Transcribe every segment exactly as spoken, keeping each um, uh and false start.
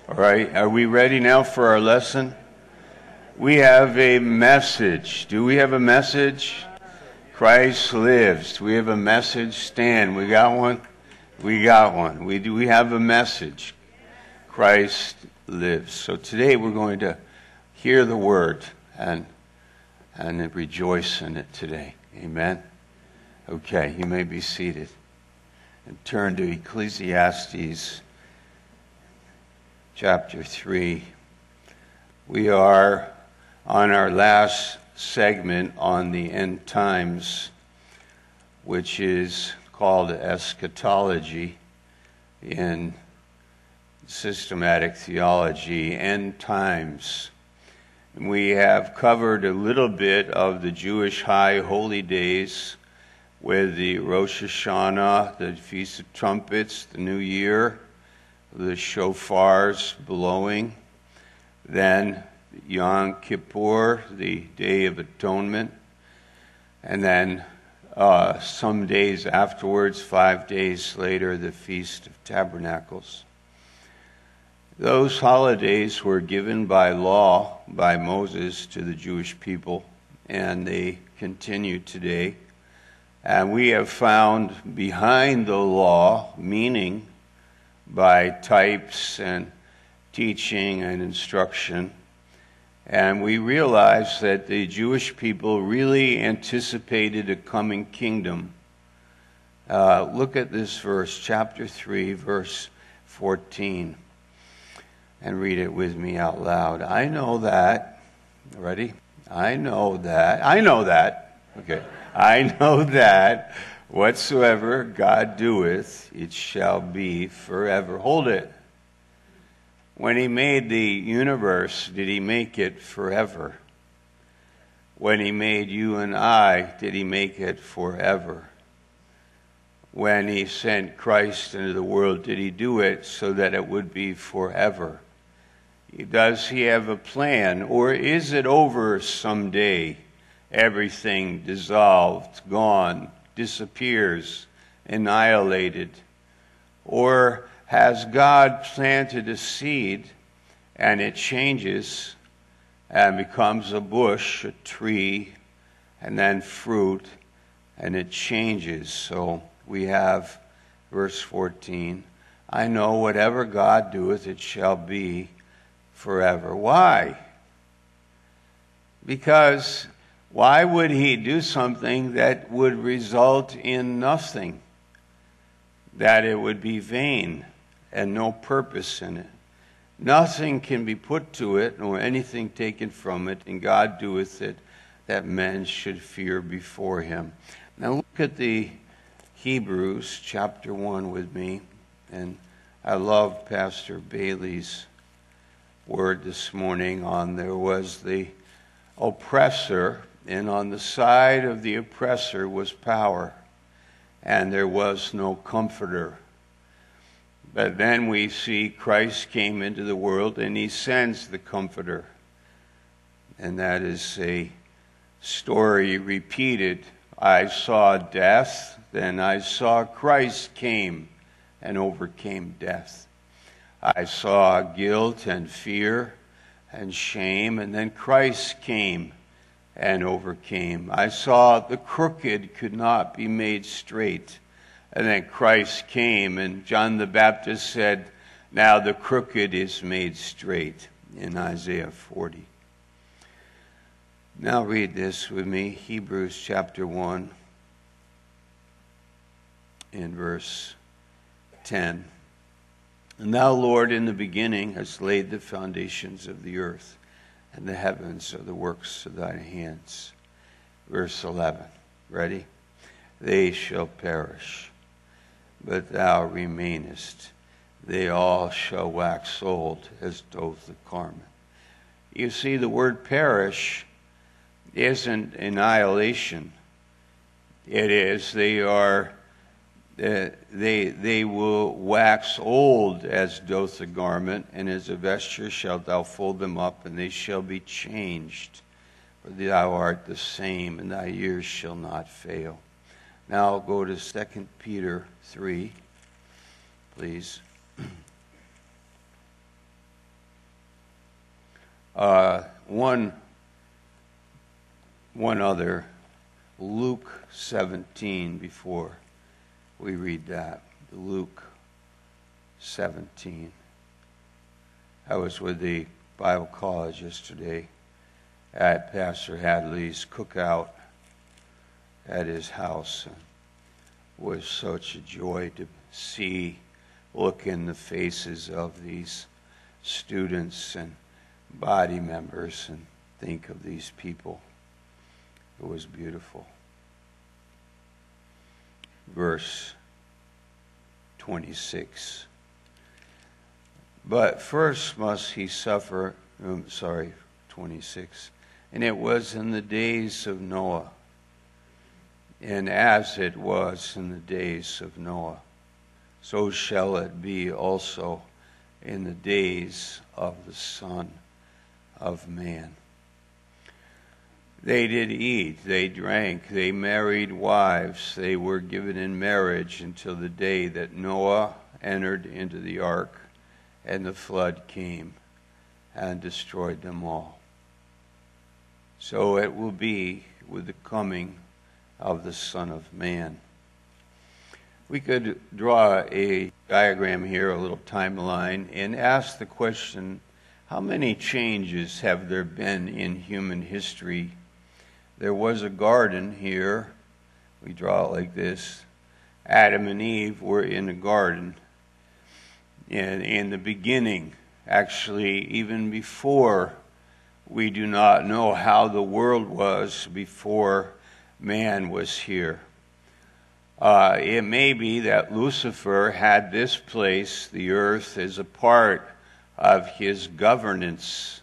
All right, are we ready now for our lesson? We have a message. Do we have a message? Christ lives. Do we have a message? Stan, we got one? We got one. We do. We have a message. Christ lives. So today we're going to hear the word and and rejoice in it today. Amen. Okay, you may be seated and turn to Ecclesiastes chapter three. We are on our last segment on the end times, which is called eschatology in systematic theology, end times. And we have covered a little bit of the Jewish high holy days with the Rosh Hashanah, the Feast of Trumpets, the New Year, the shofars blowing, then Yom Kippur, the Day of Atonement, and then uh, some days afterwards, five days later, the Feast of Tabernacles. Those holidays were given by law, by Moses, to the Jewish people, and they continue today. And we have found behind the law meaning by types and teaching and instruction. And we realize that the Jewish people really anticipated a coming kingdom. Uh, look at this verse, chapter three, verse fourteen. And read it with me out loud. I know that. Ready? I know that. I know that. Okay. I know that whatsoever God doeth, it shall be forever. Hold it. When he made the universe, did he make it forever? When he made you and I, did he make it forever? When he sent Christ into the world, did he do it so that it would be forever? Does he have a plan, or is it over someday? Everything dissolved, gone, disappears, annihilated? Or has God planted a seed and it changes and becomes a bush, a tree, and then fruit, and it changes? So we have verse fourteen. I know whatever God doeth, it shall be forever. Why? Because why would he do something that would result in nothing? That it would be vain and no purpose in it. Nothing can be put to it, nor anything taken from it, and God doeth it that men should fear before him. Now look at the Hebrews chapter one with me, and I love Pastor Bailey's word this morning on there was the oppressor, and on the side of the oppressor was power, and there was no comforter. But then we see Christ came into the world and he sends the comforter. And that is a story repeated. I saw death, then I saw Christ came and overcame death. I saw guilt and fear and shame, and then Christ came and overcame. I saw the crooked could not be made straight, and then Christ came, and John the Baptist said, now the crooked is made straight, in Isaiah forty. Now read this with me, Hebrews chapter one, in verse ten. And thou, Lord, in the beginning hast laid the foundations of the earth, and the heavens are the works of thy hands. Verse eleven. Ready? They shall perish, but thou remainest. They all shall wax old as doth the garment. You see, the word perish isn't annihilation. It is, they are Uh, they they will wax old as doth a garment, and as a vesture shalt thou fold them up, and they shall be changed. For thou art the same, and thy years shall not fail. Now I'll go to Second Peter three, please. Uh, one, one other, Luke seventeen, before we read that. Luke seventeen. I was with the Bible college yesterday at Pastor Hadley's cookout at his house. It was such a joy to see, look in the faces of these students and body members and think of these people. It was beautiful. Verse twenty-six. But first must he suffer, um, sorry, twenty-six. And it was in the days of Noah, and as it was in the days of Noah, so shall it be also in the days of the Son of Man. They did eat, they drank, they married wives, they were given in marriage until the day that Noah entered into the ark, and the flood came and destroyed them all. So it will be with the coming of the Son of Man. We could draw a diagram here, a little timeline, and ask the question, how many changes have there been in human history? There was a garden here. We draw it like this. Adam and Eve were in a garden. And in the beginning, actually, even before, we do not know how the world was before man was here. Uh, it may be that Lucifer had this place, the earth, as a part of his governance.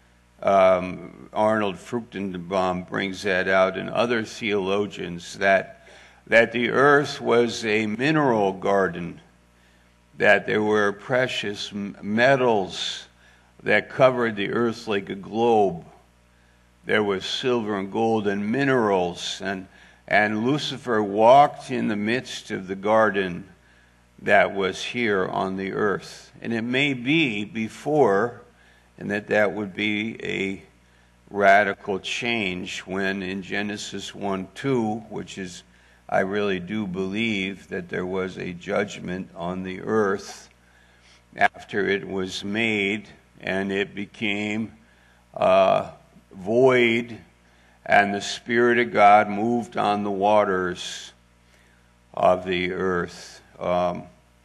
Um, Arnold Fruchtenbaum brings that out, and other theologians, that, that the earth was a mineral garden, that there were precious metals that covered the earth like a globe. There was silver and gold and minerals, and, and Lucifer walked in the midst of the garden that was here on the earth. And it may be before, and that that would be a radical change when in Genesis one two, which is, I really do believe that there was a judgment on the earth after it was made and it became uh, void, and the Spirit of God moved on the waters of the earth. Um,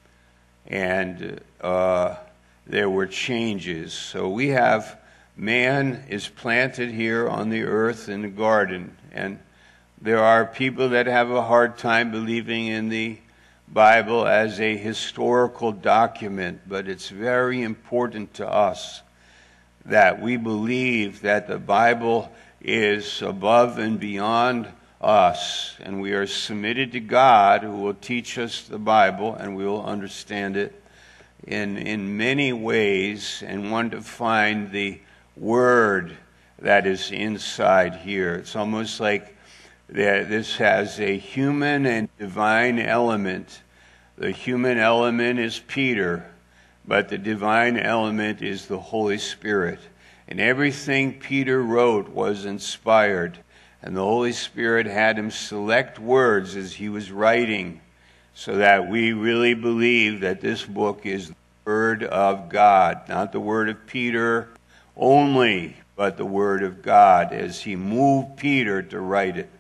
and uh, there were changes. So we have, man is planted here on the earth in the garden, and there are people that have a hard time believing in the Bible as a historical document, but it's very important to us that we believe that the Bible is above and beyond us, and we are submitted to God, who will teach us the Bible, and we will understand it in, in many ways, and want to find the word that is inside here. It's almost like that this has a human and divine element. The human element is Peter, but the divine element is the Holy Spirit. And everything Peter wrote was inspired, and the Holy Spirit had him select words as he was writing, so that we really believe that this book is the Word of God, not the word of Peter only, but the Word of God, as he moved Peter to write it.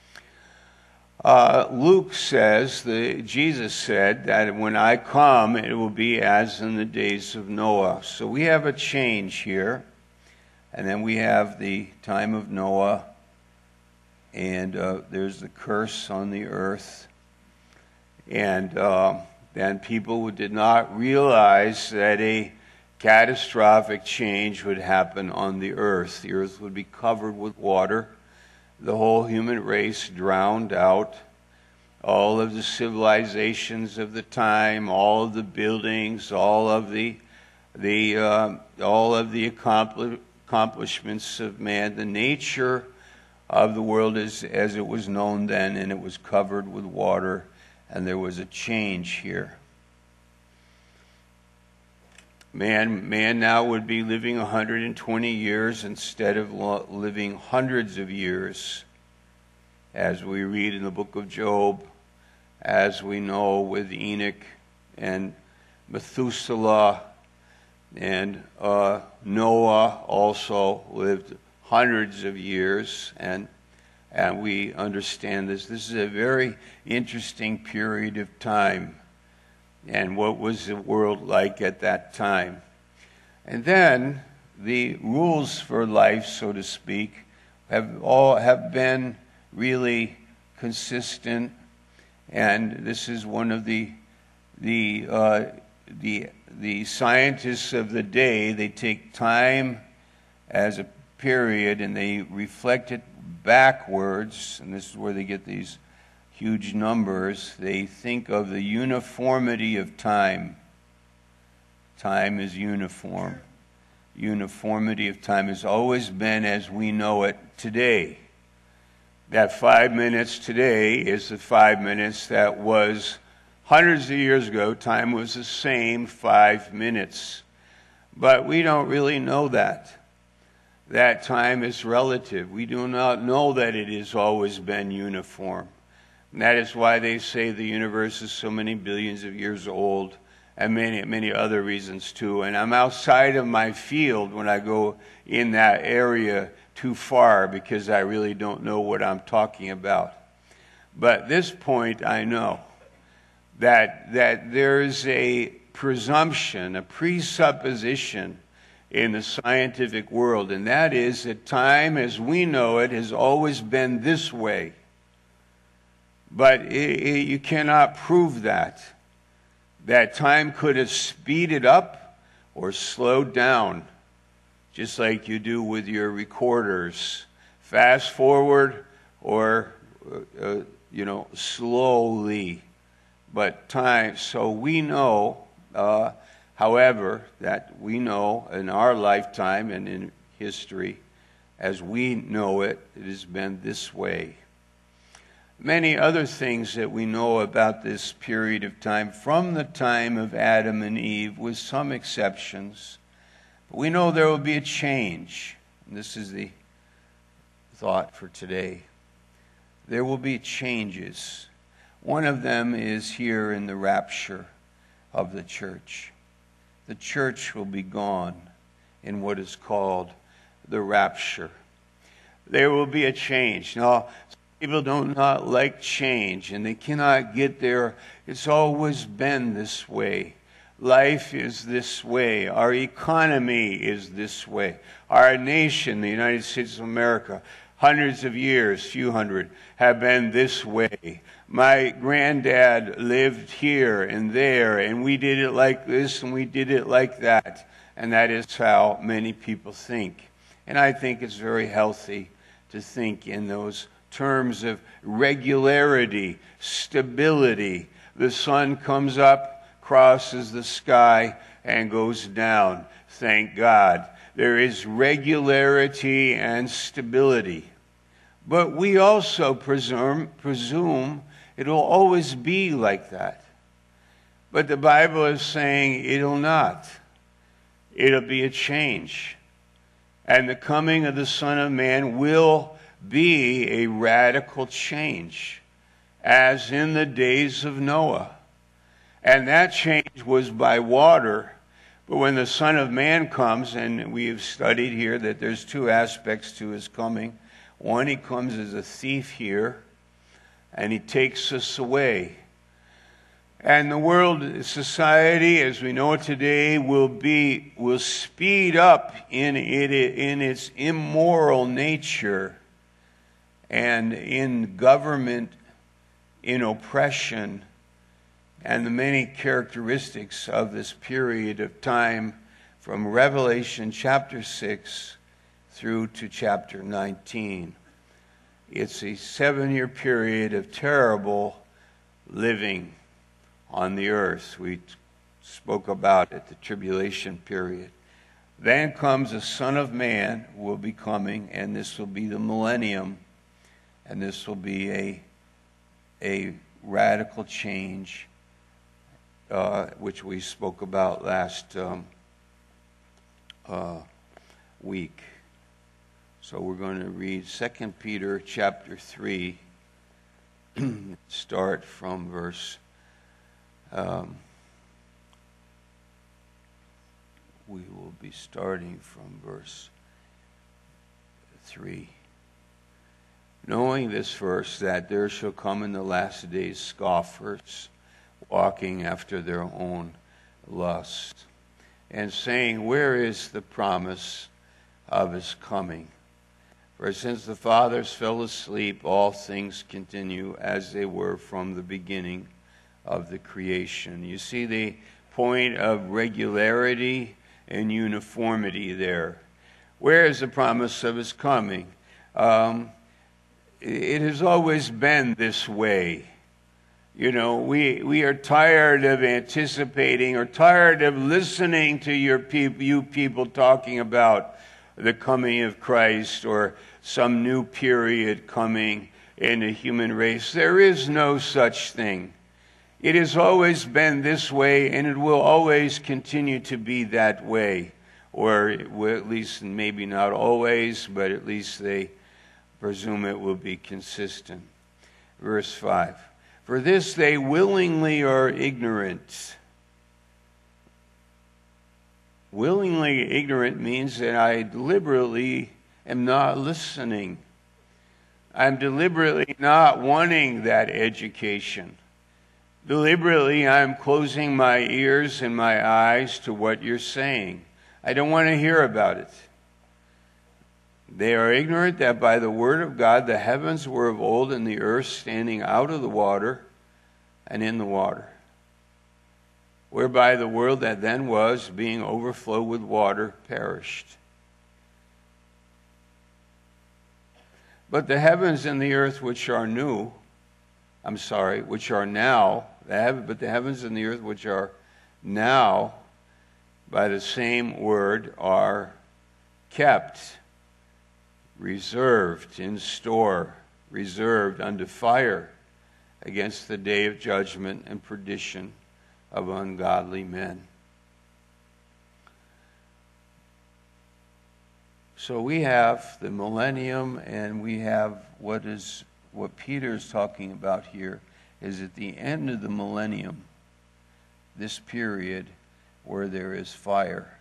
Uh, Luke says, the, Jesus said that when I come, it will be as in the days of Noah. So we have a change here. And then we have the time of Noah. And uh, there's the curse on the earth. And uh, then people who did not realize that a catastrophic change would happen on the earth. The earth would be covered with water. The whole human race drowned out. All of the civilizations of the time, all of the buildings, all of the the uh, all of the accompli- accomplishments of man, the nature of the world as as it was known then, and it was covered with water, and there was a change here. Man, man now would be living one hundred twenty years instead of lo- living hundreds of years, as we read in the book of Job, as we know with Enoch and Methuselah, and uh, Noah also lived hundreds of years, and and we understand this. This is a very interesting period of time. And what was the world like at that time? And then the rules for life, so to speak, have all have been really consistent. And this is one of the the uh, the the scientists of the day. They take time as a period and they reflect it backwards, and this is where they get these huge numbers. They think of the uniformity of time. Time is uniform. Uniformity of time has always been as we know it today. That five minutes today is the five minutes that was hundreds of years ago. Time was the same five minutes. But we don't really know that. That time is relative. We do not know that it has always been uniform. And that is why they say the universe is so many billions of years old, and many, many other reasons too. And I'm outside of my field when I go in that area too far, because I really don't know what I'm talking about. But at this point, I know that, that there's a presumption, a presupposition in the scientific world, and that is that time as we know it has always been this way. But it, it, you cannot prove that. That time could have speeded up or slowed down, just like you do with your recorders. Fast forward or, uh, you know, slowly. But time, so we know, uh, however, that we know in our lifetime and in history, as we know it, it has been this way. Many other things that we know about this period of time from the time of Adam and Eve, with some exceptions. But we know there will be a change. And this is the thought for today. There will be changes. One of them is here in the rapture of the church. The church will be gone in what is called the rapture. There will be a change. Now, people do not like change, and they cannot get there. It's always been this way. Life is this way. Our economy is this way. Our nation, the United States of America, hundreds of years, few hundred, have been this way. My granddad lived here and there, and we did it like this, and we did it like that. And that is how many people think. And I think it's very healthy to think in those terms of regularity, stability. The sun comes up, crosses the sky, and goes down. Thank God. There is regularity and stability. But we also presume, presume it'll always be like that. But the Bible is saying it'll not. It'll be a change. And the coming of the Son of Man will be a radical change, as in the days of Noah. And that change was by water. But when the Son of Man comes, and we have studied here that there's two aspects to his coming. One, he comes as a thief here, and he takes us away. And the world, society, as we know it today, will be will speed up in it in its immoral nature, and in government, in oppression, and the many characteristics of this period of time from Revelation chapter six through to chapter nineteen. It's a seven-year period of terrible living on the earth. We spoke about it, the tribulation period. Then comes the Son of Man who will be coming, and this will be the millennium. And this will be a, a radical change, uh, which we spoke about last um, uh, week. So we're going to read Second Peter chapter three, start from verse, um, we will be starting from verse three. Knowing this verse, that there shall come in the last days scoffers, walking after their own lust, and saying, where is the promise of his coming? For since the fathers fell asleep, all things continue as they were from the beginning of the creation. You see the point of regularity and uniformity there. Where is the promise of his coming? Um, it has always been this way. You know, we we are tired of anticipating or tired of listening to your people, you people talking about the coming of Christ or some new period coming in the human race. There is no such thing. It has always been this way, and it will always continue to be that way. Or at least, maybe not always, but at least they presume it will be consistent. Verse five. For this they willingly are ignorant. Willingly ignorant means that I deliberately am not listening. I'm deliberately not wanting that education. Deliberately, I'm closing my ears and my eyes to what you're saying. I don't want to hear about it. They are ignorant that by the word of God the heavens were of old, and the earth standing out of the water and in the water, whereby the world that then was, being overflowed with water, perished. But the heavens and the earth which are new, I'm sorry, which are now, but the heavens and the earth which are now, by the same word, are kept, reserved in store, reserved unto fire against the day of judgment and perdition of ungodly men. So we have the millennium, and we have what is what Peter is talking about here is at the end of the millennium, this period where there is fire.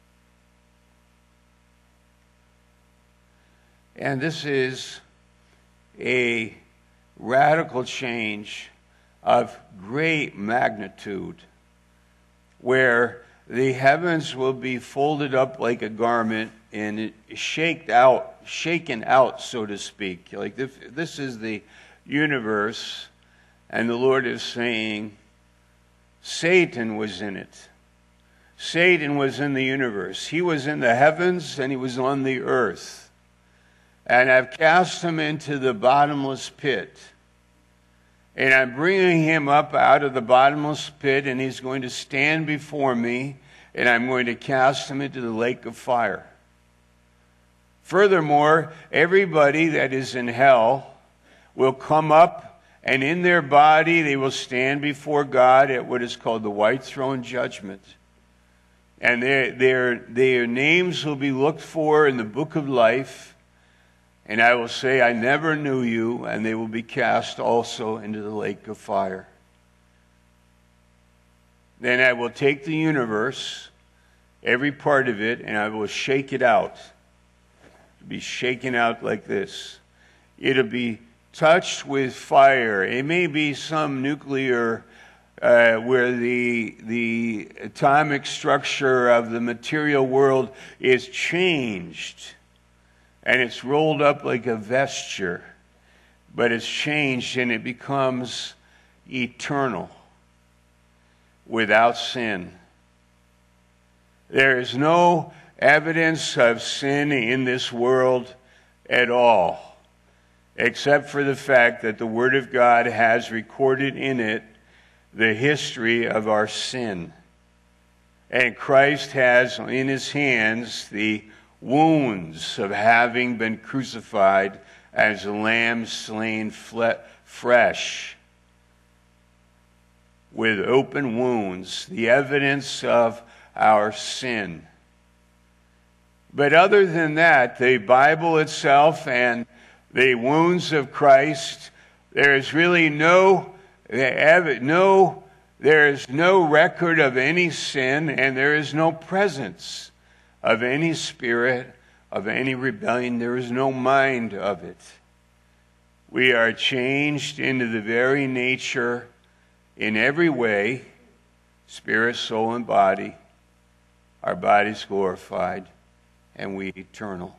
And this is a radical change of great magnitude, where the heavens will be folded up like a garment and shaked out, shaken out, so to speak. Like this, this is the universe, and the Lord is saying, Satan was in it. Satan was in the universe. He was in the heavens and he was on the earth. And I've cast him into the bottomless pit. And I'm bringing him up out of the bottomless pit, and he's going to stand before me, and I'm going to cast him into the lake of fire. Furthermore, everybody that is in hell will come up, and in their body they will stand before God at what is called the white throne judgment. And their, their, their names will be looked for in the book of life. And I will say, I never knew you, and they will be cast also into the lake of fire. Then I will take the universe, every part of it, and I will shake it out. It'll be shaken out like this. It'll be touched with fire. It may be some nuclear, uh, where the, the atomic structure of the material world is changed. And it's rolled up like a vesture, but it's changed and it becomes eternal, without sin. There is no evidence of sin in this world at all, except for the fact that the Word of God has recorded in it the history of our sin. And Christ has in his hands the wounds of having been crucified as a lamb slain fresh, with open wounds, the evidence of our sin. But other than that, the Bible itself and the wounds of Christ, there is really no, no, there is no record of any sin, and there is no presence of any spirit, of any rebellion. There is no mind of it. We are changed into the very nature in every way, spirit, soul, and body. Our bodies glorified, and we eternal.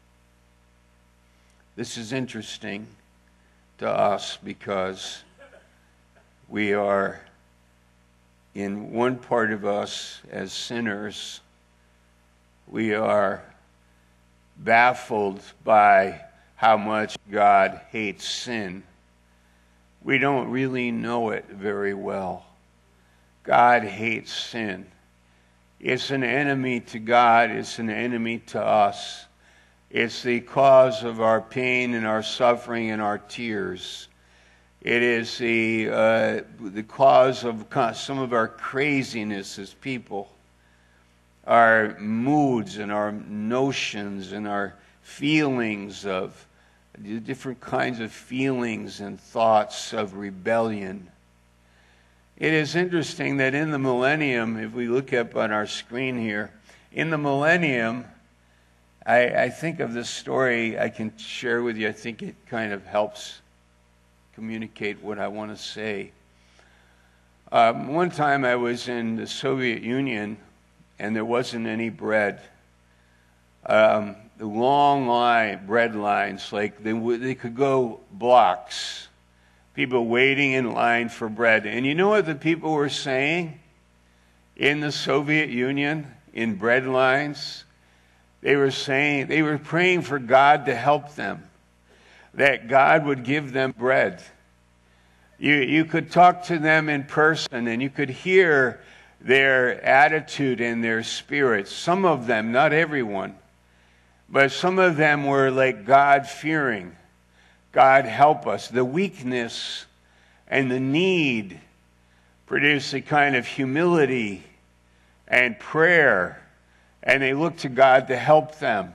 This is interesting to us because we are, in one part of us as sinners, we are baffled by how much God hates sin. We don't really know it very well. God hates sin. It's an enemy to God. It's an enemy to us. It's the cause of our pain and our suffering and our tears. It is the, uh, the cause of some of our craziness as people, our moods and our notions and our feelings of different kinds of feelings and thoughts of rebellion. It is interesting that in the millennium, if we look up on our screen here, in the millennium, I, I think of this story I can share with you. I think it kind of helps communicate what I want to say. Um, one time I was in the Soviet Union, and there wasn't any bread. Um, the long line, bread lines, like they, they could go blocks. People waiting in line for bread. And you know what the people were saying in the Soviet Union, in bread lines? They were saying, they were praying for God to help them, that God would give them bread. You, you could talk to them in person, and you could hear their attitude and their spirit. Some of them, not everyone, but some of them were like God-fearing. God help us. The weakness and the need produce a kind of humility and prayer, and they look to God to help them.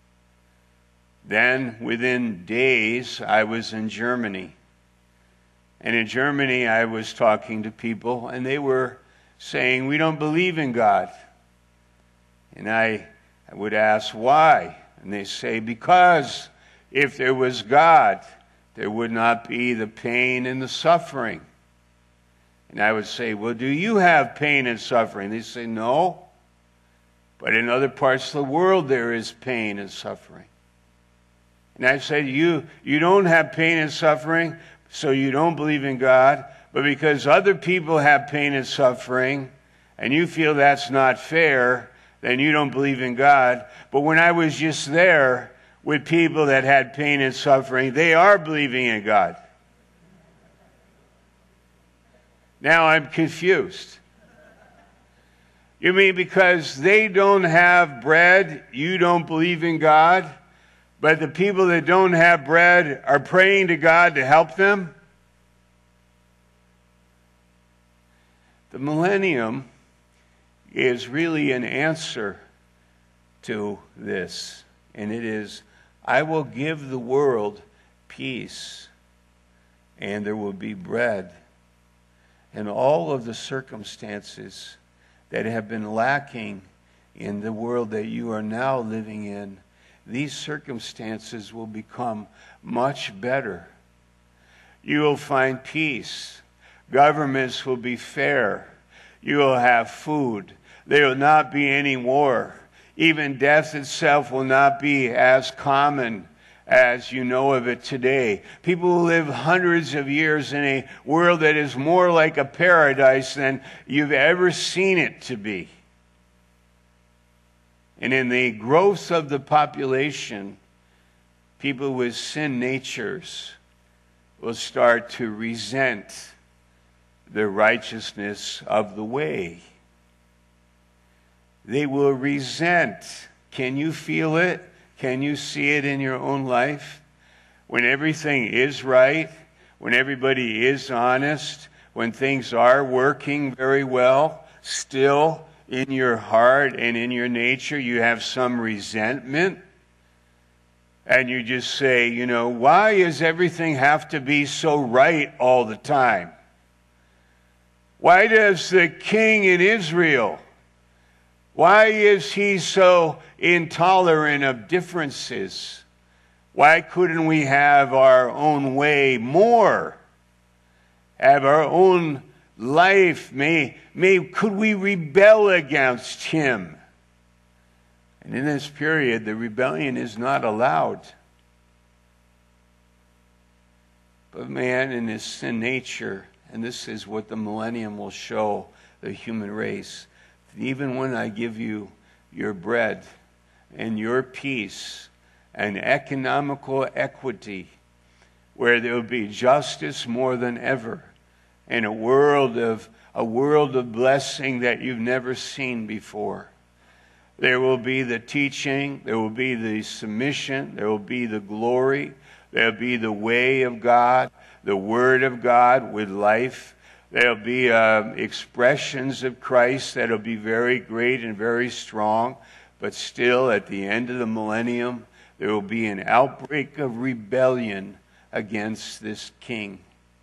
Then, within days, I was in Germany. And in Germany, I was talking to people, and they were saying, we don't believe in God. And I, I would ask, why? And they say, because if there was God, there would not be the pain and the suffering. And I would say, well, do you have pain and suffering? They say, no. But in other parts of the world, there is pain and suffering. And I said, you, you don't have pain and suffering, so you don't believe in God. But because other people have pain and suffering, and you feel that's not fair, then you don't believe in God. But when I was just there with people that had pain and suffering, they are believing in God. Now I'm confused. You mean because they don't have bread, you don't believe in God, but the people that don't have bread are praying to God to help them? The millennium is really an answer to this, and it is, I will give the world peace, and there will be bread. And all of the circumstances that have been lacking in the world that you are now living in, these circumstances will become much better. You will find peace. Governments will be fair. You will have food. There will not be any war. Even death itself will not be as common as you know of it today. People will live hundreds of years in a world that is more like a paradise than you've ever seen it to be. And in the growth of the population, people with sin natures will start to resent the righteousness of the way. They will resent. Can you feel it? Can you see it in your own life? When everything is right, when everybody is honest, when things are working very well, still in your heart and in your nature you have some resentment, and you just say, you know, why does everything have to be so right all the time? Why does the king in Israel, why is he so intolerant of differences? Why couldn't we have our own way more? Have our own life? May, may, could we rebel against him? And in this period, the rebellion is not allowed. But man, in his sin nature, and this is what the millennium will show the human race, even when I give you your bread and your peace and economical equity, where there will be justice more than ever, and a world of a world of blessing that you've never seen before. There will be the teaching, there will be the submission, there will be the glory, there will be the way of God, the Word of God with life. There will be uh, expressions of Christ that will be very great and very strong, but still at the end of the millennium, there will be an outbreak of rebellion against this king.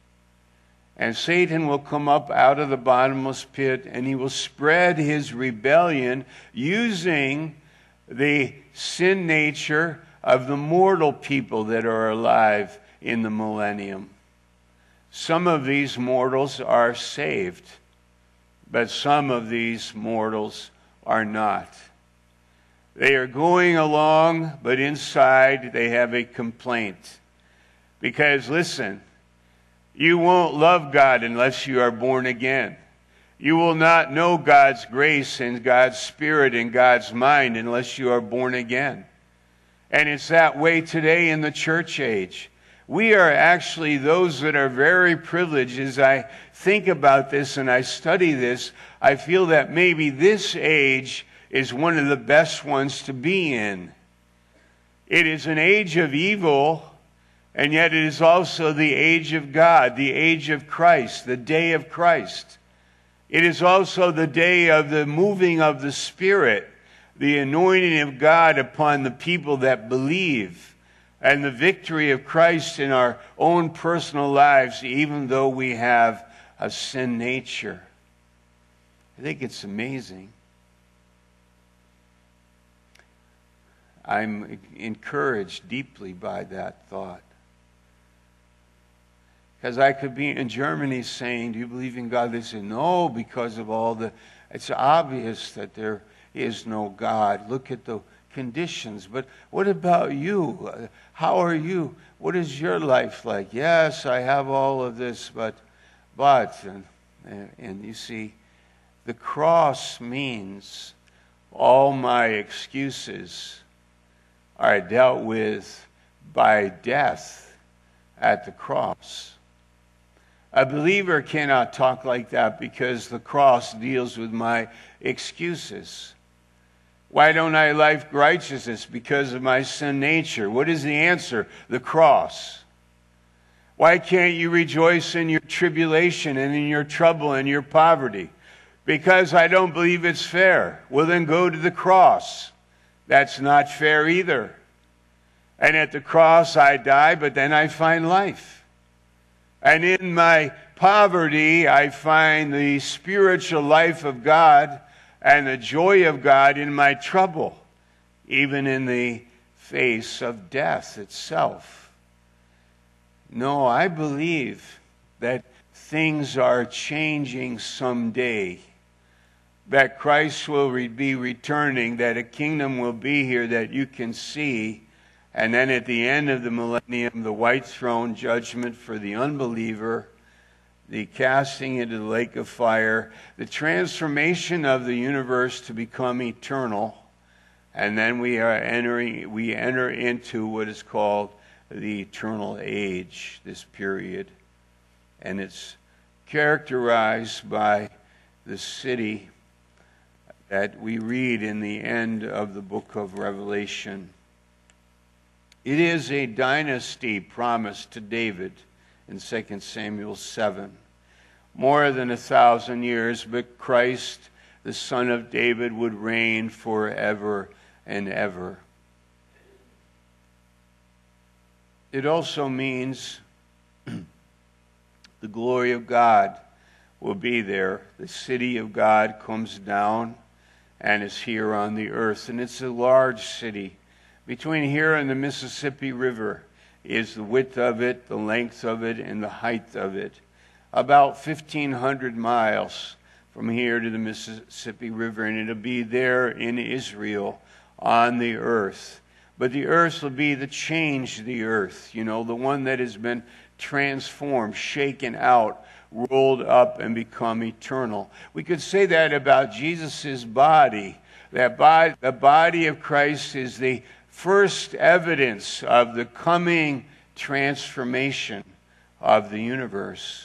And Satan will come up out of the bottomless pit, and he will spread his rebellion using the sin nature of the mortal people that are alive in the millennium. Some of these mortals are saved, but some of these mortals are not. They are going along, but inside they have a complaint. Because, listen, you won't love God unless you are born again. You will not know God's grace and God's Spirit and God's mind unless you are born again. And it's that way today in the church age. We are actually those that are very privileged. As I think about this and I study this, I feel that maybe this age is one of the best ones to be in. It is an age of evil, and yet it is also the age of God, the age of Christ, the day of Christ. It is also the day of the moving of the Spirit, the anointing of God upon the people that believe, and the victory of Christ in our own personal lives, even though we have a sin nature. I think it's amazing. I'm encouraged deeply by that thought. Because I could be in Germany saying, do you believe in God? They say, no, because of all the... It's obvious that there is no God. Look at the conditions. But what about you? How are you? What is your life like? Yes, I have all of this, but... But, and, and you see, the cross means all my excuses are dealt with by death at the cross. A believer cannot talk like that because the cross deals with my excuses. Why don't I live righteousness? Because of my sin nature. What is the answer? The cross. Why can't you rejoice in your tribulation and in your trouble and your poverty? Because I don't believe it's fair. Well, then go to the cross. That's not fair either. And at the cross I die, but then I find life. And in my poverty I find the spiritual life of God and the joy of God in my trouble, even in the face of death itself. No, I believe that things are changing someday, that Christ will re- be returning, that a kingdom will be here that you can see, and then at the end of the millennium, the white throne judgment for the unbeliever, the casting into the lake of fire, the transformation of the universe to become eternal, and then we are entering, we enter into what is called the eternal age, this period. And it's characterized by the city that we read in the end of the book of Revelation. It is a dynasty promised to David in Second Samuel seven. More than a thousand years, but Christ the Son of David would reign forever and ever. It also means the glory of God will be there. The city of God comes down and is here on the earth. And it's a large city. Between here and the Mississippi River is the width of it, the length of it, and the height of it. About fifteen hundred miles from here to the Mississippi River, and it'll be there in Israel on the earth. But the earth will be the changed the earth, you know, the one that has been transformed, shaken out, rolled up, and become eternal. We could say that about Jesus' body. That body, the body of Christ is the first evidence of the coming transformation of the universe.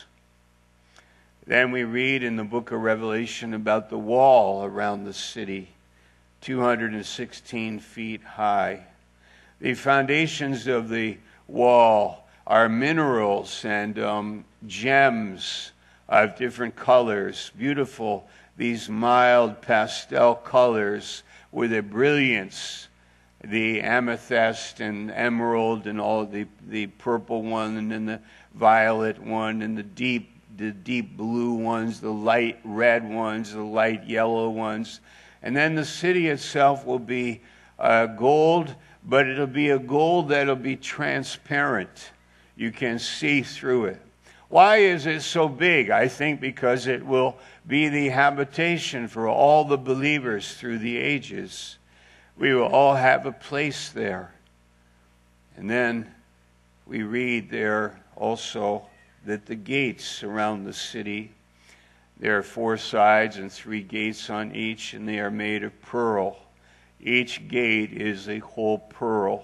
Then we read in the book of Revelation about the wall around the city, two hundred sixteen feet high. The foundations of the wall are minerals and um, gems of different colors, beautiful, these mild pastel colors with a brilliance, the amethyst and emerald and all the, the purple one and then the violet one and the deep, the deep blue ones, the light red ones, the light yellow ones. And then the city itself will be uh, gold, but it'll be a gold that'll be transparent. You can see through it. Why is it so big? I think because it will be the habitation for all the believers through the ages. We will all have a place there. And then we read there also that the gates around the city, there are four sides and three gates on each, and they are made of pearl. Each gate is a whole pearl.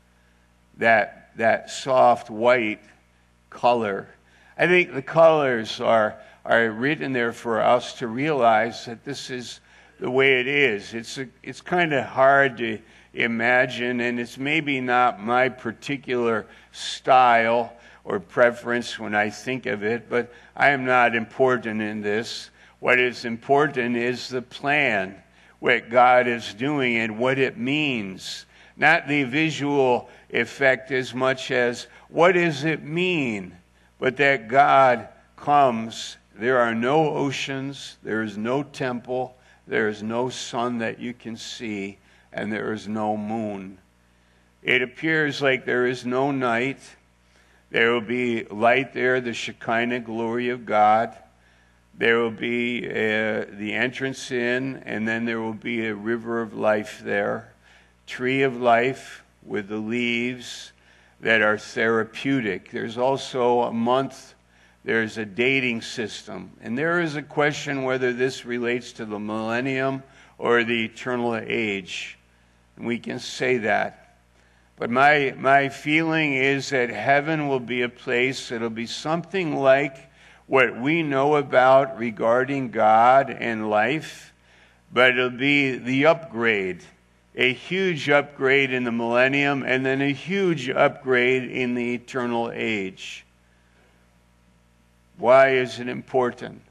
That, that soft white color. I think the colors are, are written there for us to realize that this is the way it is. It's, a, it's kind of hard to imagine, and it's maybe not my particular style or preference when I think of it, but I am not important in this. What is important is the plan, what God is doing and what it means. Not the visual effect as much as what does it mean, but that God comes. There are no oceans, there is no temple, there is no sun that you can see, and there is no moon. It appears like there is no night. There will be light there, the Shekinah glory of God. There will be uh, the entrance in, and then there will be a river of life there. Tree of life with the leaves that are therapeutic. There's also a month, there's a dating system. And there is a question whether this relates to the millennium or the eternal age. And we can say that. But my, my feeling is that heaven will be a place that'll be something like what we know about regarding God and life, but it'll be the upgrade. A huge upgrade in the millennium, and then a huge upgrade in the eternal age. Why is it important?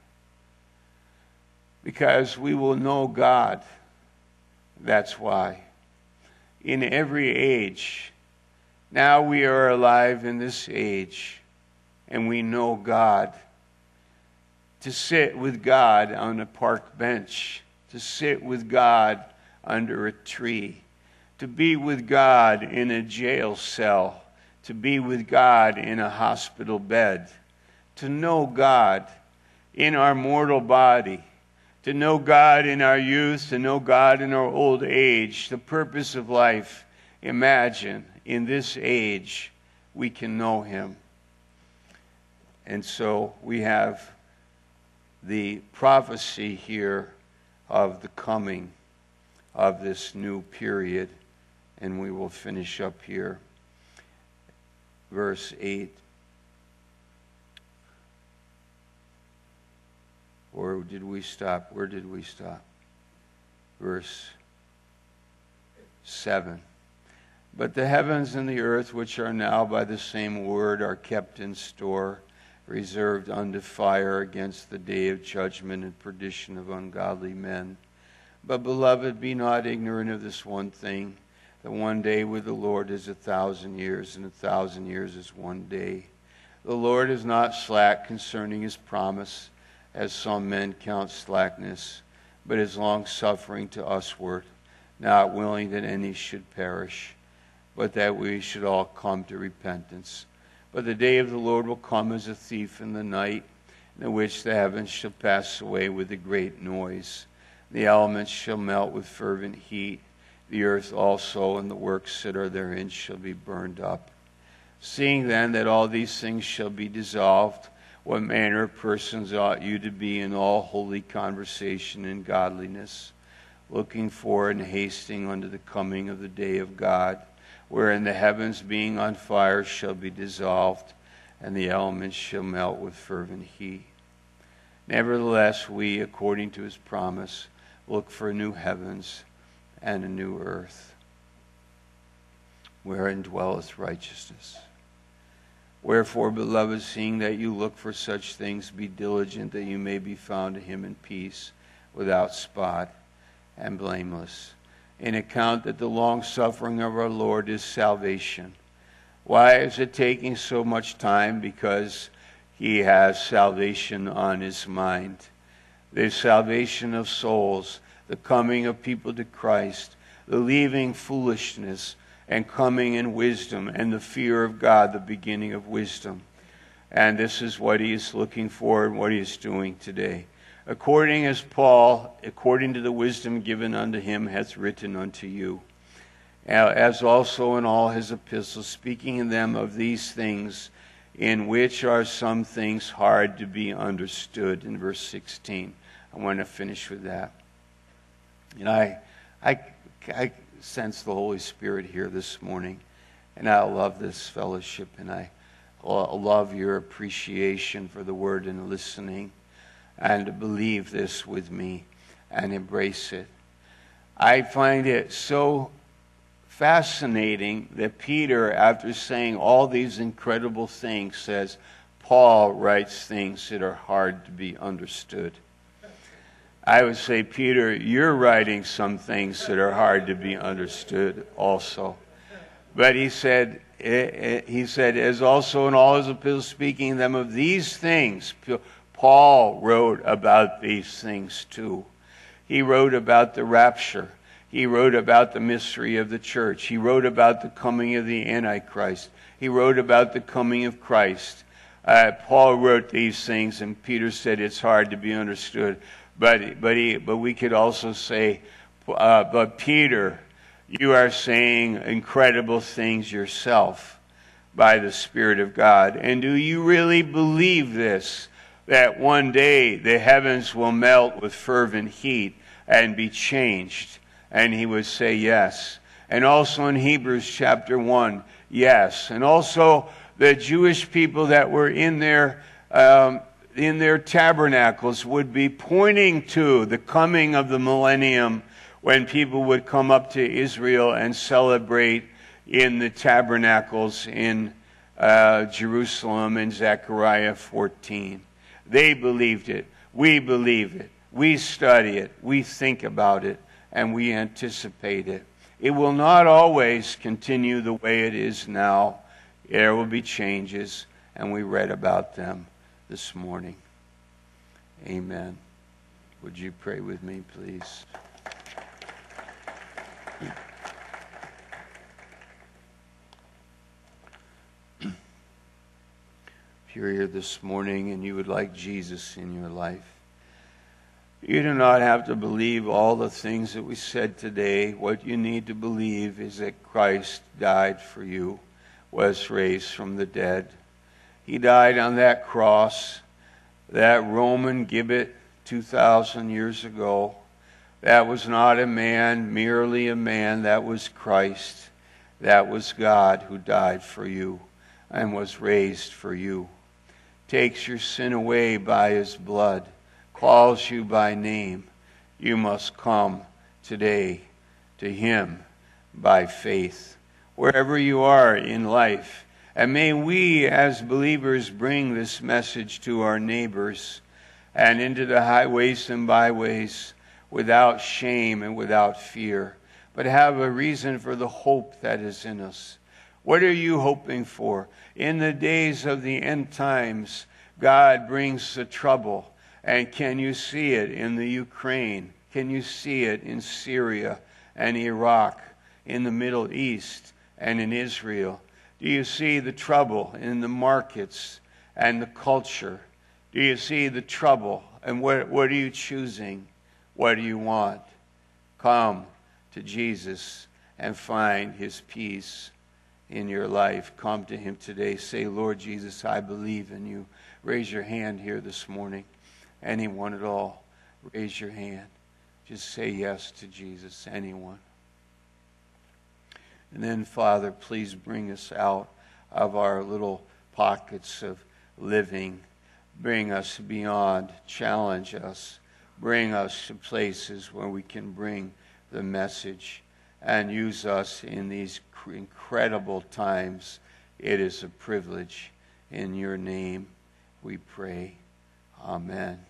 Because we will know God. That's why. In every age. Now we are alive in this age, and we know God. To sit with God on a park bench, to sit with God under a tree, to be with God in a jail cell, to be with God in a hospital bed, to know God in our mortal body, to know God in our youth, to know God in our old age, the purpose of life. Imagine, in this age, we can know Him. And so we have the prophecy here of the coming of this new period, and we will finish up here. Verse eight. Or did we stop? Where did we stop? Verse seven. But the heavens and the earth, which are now by the same word, are kept in store, reserved unto fire against the day of judgment and perdition of ungodly men. But, beloved, be not ignorant of this one thing, that one day with the Lord is a thousand years, and a thousand years is one day. The Lord is not slack concerning his promise, as some men count slackness, but is longsuffering to usward, not willing that any should perish, but that we should all come to repentance. But the day of the Lord will come as a thief in the night, in which the heavens shall pass away with a great noise. The elements shall melt with fervent heat. The earth also and the works that are therein shall be burned up. Seeing then that all these things shall be dissolved, what manner of persons ought you to be in all holy conversation and godliness, looking for and hasting unto the coming of the day of God, wherein the heavens being on fire shall be dissolved, and the elements shall melt with fervent heat. Nevertheless, we, according to his promise, look for new heavens and a new earth, wherein dwelleth righteousness. Wherefore, beloved, seeing that you look for such things, be diligent that you may be found in him in peace, without spot and blameless, in account that the long suffering of our Lord is salvation. Why is it taking so much time? Because he has salvation on his mind. The salvation of souls, the coming of people to Christ, the leaving foolishness and coming in wisdom, and the fear of God, the beginning of wisdom. And this is what he is looking for and what he is doing today. According as Paul, according to the wisdom given unto him, hath written unto you, as also in all his epistles, speaking in them of these things, in which are some things hard to be understood. In verse sixteen. I want to finish with that. And I, I, I sense the Holy Spirit here this morning, and I love this fellowship, and I love your appreciation for the word and listening, and to believe this with me and embrace it. I find it so fascinating that Peter, after saying all these incredible things, says, Paul writes things that are hard to be understood. I would say, Peter, you're writing some things that are hard to be understood also. But he said, he said, as also in all his epistles, speaking them of these things, Paul wrote about these things too. He wrote about the rapture. He wrote about the mystery of the church. He wrote about the coming of the Antichrist. He wrote about the coming of Christ. Uh, Paul wrote these things, and Peter said it's hard to be understood. But but he but we could also say, uh, but Peter, you are saying incredible things yourself by the Spirit of God. And do you really believe this? That one day the heavens will melt with fervent heat and be changed? And he would say yes. And also in Hebrews chapter one, yes. And also the Jewish people that were in their um, in their tabernacles would be pointing to the coming of the millennium, when people would come up to Israel and celebrate in the tabernacles in uh, Jerusalem in Zechariah fourteen. They believed it. We believe it. We study it. We think about it. And we anticipate it. It will not always continue the way it is now. There will be changes, and we read about them this morning. Amen. Would you pray with me, please? If you're here this morning and you would like Jesus in your life, you do not have to believe all the things that we said today. What you need to believe is that Christ died for you, was raised from the dead. He died on that cross, that Roman gibbet two thousand years ago. That was not a man, merely a man. That was Christ. That was God who died for you and was raised for you. Takes your sin away by his blood. Calls you by name. You must come today to him by faith. Wherever you are in life, And may we as believers bring this message to our neighbors and into the highways and byways without shame and without fear, but have a reason for the hope that is in us. What are you hoping for? In the days of the end times, God brings the trouble. And can you see it in the Ukraine? Can you see it in Syria and Iraq, in the Middle East and in Israel? Do you see the trouble in the markets and the culture? Do you see the trouble? And what, what are you choosing? What do you want? Come to Jesus and find his peace in your life. Come to him today. Say, Lord Jesus, I believe in you. Raise your hand here this morning. Anyone at all, raise your hand. Just say yes to Jesus. Anyone. And then, Father, please bring us out of our little pockets of living. Bring us beyond. Challenge us. Bring us to places where we can bring the message and use us in these incredible times. It is a privilege. In your name we pray. Amen.